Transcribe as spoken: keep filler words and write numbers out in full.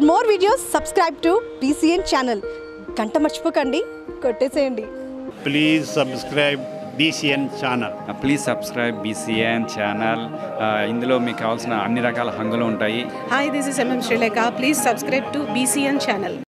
For more videos subscribe to BCN channel. గంట మర్చిపోకండి, కొట్టేసేయండి. Please subscribe BCN channel. Please subscribe BCN channel. ఇందులో మీకు కావాల్సిన అన్ని రకాల హంగులు ఉంటాయి. Hi, this is M M Sri Lanka. Please subscribe to B C N channel.